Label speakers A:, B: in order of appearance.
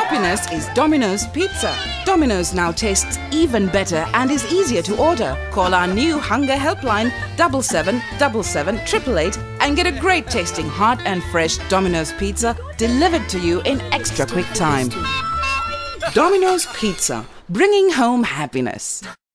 A: happiness is Domino's Pizza. Domino's now tastes even better and is easier to order. Call our new hunger helpline 7777 888 and get a great tasting hot and fresh Domino's Pizza delivered to you in extra quick time. Domino's Pizza, bringing home happiness.